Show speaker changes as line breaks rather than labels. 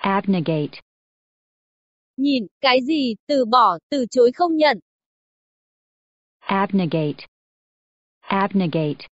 Abnegate.
Nhìn, cái gì, từ bỏ, từ chối không nhận.
Abnegate. Abnegate.